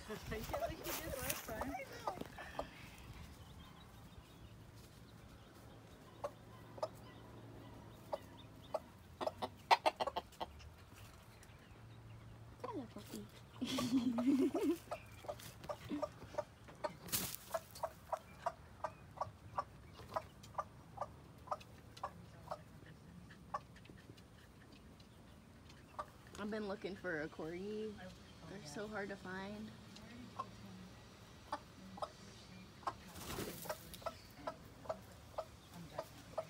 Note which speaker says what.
Speaker 1: Take it like you did last time.
Speaker 2: Hello, puppy. I've been looking for a corgi. They're so hard to find.